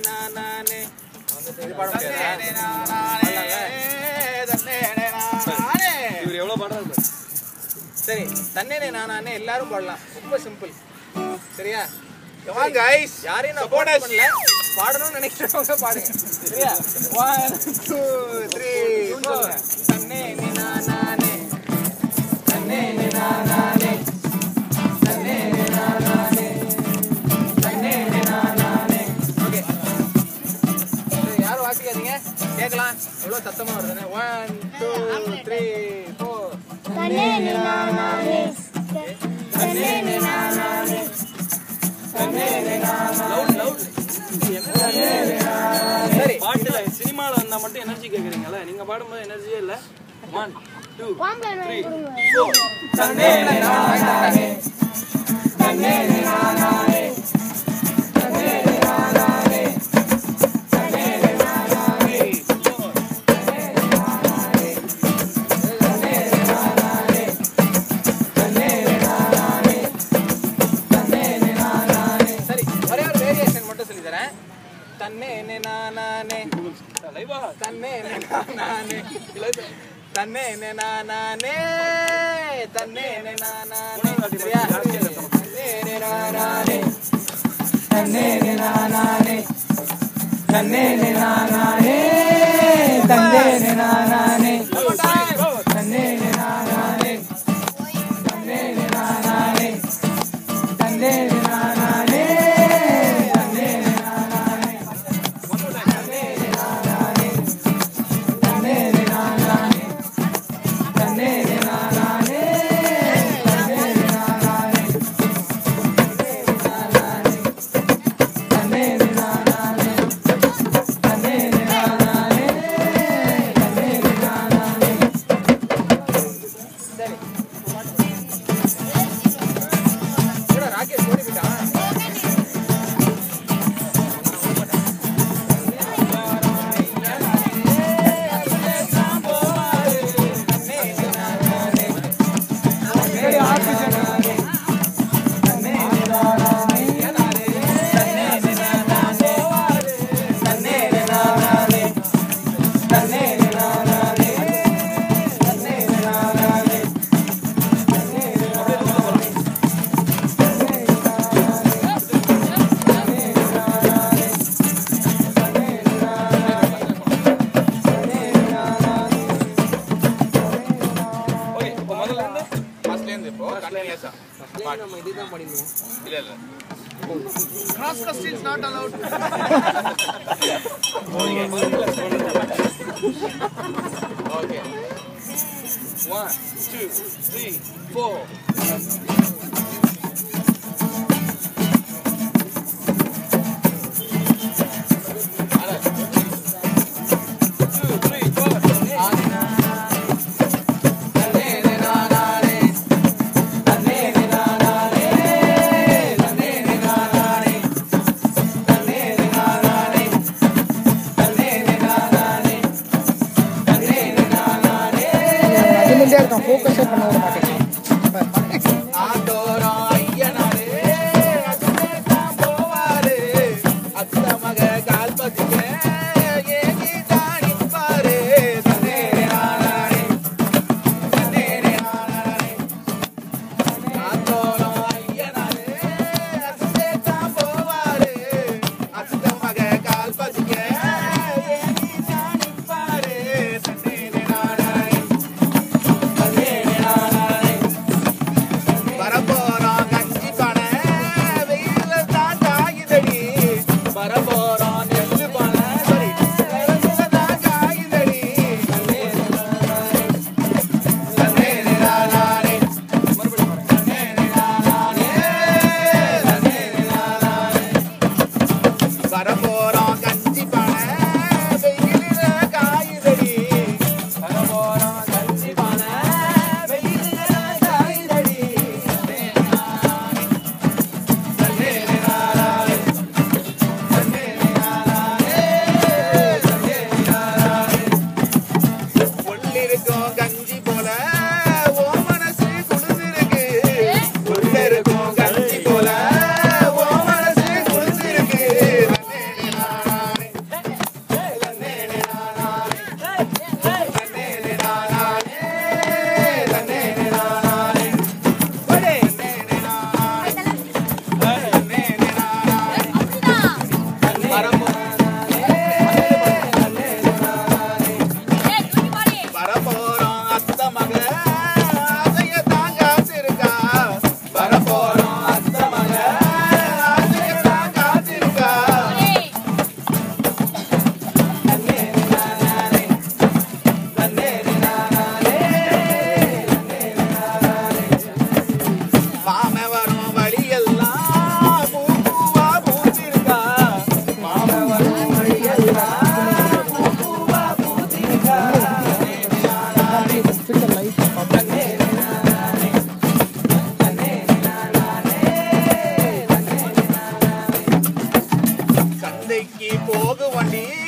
நானே இவர் எவ்வளவு பாடுறாரு. சரி, தன்னே நானே எல்லாரும் பாடலாம். ரொம்ப சிம்பிள். சரியா? Come on guys. யாரையும் நான் சப்போர்ட் பண்ணல. பாடணும்னு நினைக்கிறவங்க பாடுங்க. சரியா? 1 2 3 4 தன்னே நானே தன்னே நானே தன்னே நானே தன்னே நானே. ஓகே. யாரும் வாசிக்காதீங்க. கேக்கலாம். எவ்வளவு சத்தமா வருதுன்னு. 1 2 3 4 தன்னே நானே தன்னே நானே சரி, பாட்டுல சினிமால வந்தா மட்டும் எனர்ஜி கேக்குறீங்கல்ல, நீங்க பாடும்போது எனர்ஜியே இல்ல. 1 2 3 4 தன்னே நானே தன்னே நானே தன்னே நானே தன்னே நானே தன்னே நானே லைவா தன்னே நானே தன்னே நானே தன்னே நானே சரியா தன்னே நானே தன்னே நானே தன்னே நானே தன்னே நானே தன்னே நானே தன்னே நானே தன்னே நானே நம்ம இதுதான் படிக்கணும். இல்ல இல்ல cross questions not allowed. Okay. 1 2 3 4 focus பண்ண வர மாட்டேங்குது. பள்ளிக்கு போகு வண்டி